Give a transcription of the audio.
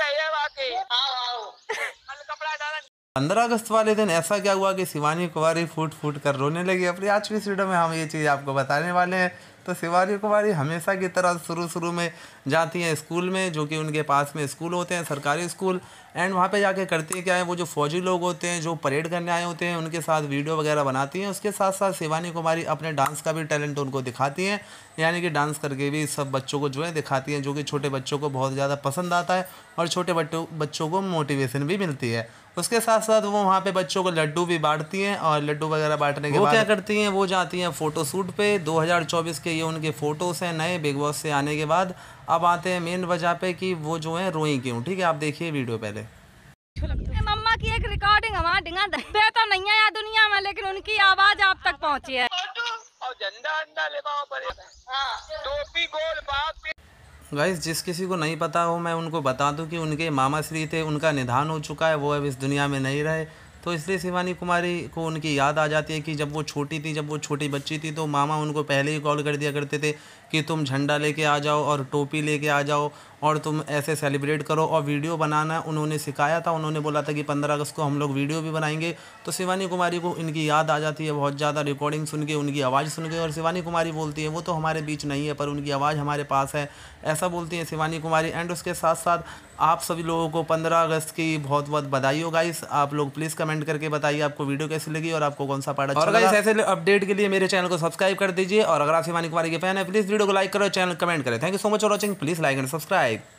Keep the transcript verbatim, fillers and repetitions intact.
पंद्रह अगस्त वाले दिन ऐसा क्या हुआ कि शिवानी कुमारी फूट फूट कर रोने लगी। अपनी आज की इस वीडियो में हम ये चीज़ आपको बताने वाले हैं। तो शिवानी कुमारी हमेशा की तरह शुरू शुरू में जाती हैं स्कूल में, जो कि उनके पास में स्कूल होते हैं, सरकारी स्कूल। एंड वहाँ पे जाके करती क्या है, वो जो फौजी लोग होते हैं जो परेड करने आए होते हैं उनके साथ वीडियो वगैरह बनाती हैं। उसके साथ साथ शिवानी कुमारी अपने डांस का भी टैलेंट उनको दिखाती हैं, यानी कि डांस करके भी सब बच्चों को जो है दिखाती हैं, जो कि छोटे बच्चों को बहुत ज़्यादा पसंद आता है और छोटे बच्चों बच्चों को मोटिवेशन भी मिलती है। उसके साथ साथ वो वहाँ पे बच्चों को लड्डू भी बांटती हैं और लड्डू वगैरह बांटने के बाद वो क्या करती हैं, वो जाती हैं फ़ोटोशूट पे। दो हज़ार चौबीस के ये उनके फ़ोटोज़ हैं नए बिग बॉस से आने के बाद। अब आते हैं मेन वजह पे कि वो जो है रोई क्यों। ठीक है, आप देखिए वीडियो पहले। मम्मा की एक रिकॉर्डिंग हमारा ढिंगा बेहतर नहीं है दुनिया में, लेकिन उनकी आवाज आप तक पहुँची है। और झंडा अंडा टोपी गोल बाप। गाइस, जिस किसी को नहीं पता हो मैं उनको बता दूं कि उनके मामा श्री थे, उनका निधन हो चुका है, वो अब इस दुनिया में नहीं रहे। तो इसलिए शिवानी कुमारी को उनकी याद आ जाती है कि जब वो छोटी थी, जब वो छोटी बच्ची थी, तो मामा उनको पहले ही कॉल कर दिया करते थे कि तुम झंडा लेके आ जाओ और टोपी लेके आ जाओ और तुम ऐसे सेलिब्रेट करो। और वीडियो बनाना उन्होंने सिखाया था, उन्होंने बोला था कि पंद्रह अगस्त को हम लोग वीडियो भी बनाएंगे। तो शिवानी कुमारी को इनकी याद आ जाती है बहुत ज़्यादा, रिकॉर्डिंग सुन के, उनकी आवाज़ सुन के। और शिवानी कुमारी बोलती है वो तो हमारे बीच नहीं है पर उनकी आवाज़ हमारे पास है, ऐसा बोलती हैं शिवानी कुमारी। एंड उसके साथ साथ आप सभी लोगों को पंद्रह अगस्त की बहुत बहुत बधाई हो गाइस। आप लोग प्लीज़ कमेंट करके बताइए आपको वीडियो कैसी लगी और आपको कौन सा पार्ट अच्छा लगा। और गाइस, ऐसे अपडेट के लिए मेरे चैनल को सब्सक्राइब कर दीजिए और अगर आप शिवानी कुमारी के फैन है प्लीज़ वीडियो को लाइक करो, चैनल कमेंट करें। Thank you so much for watching. Please like and subscribe.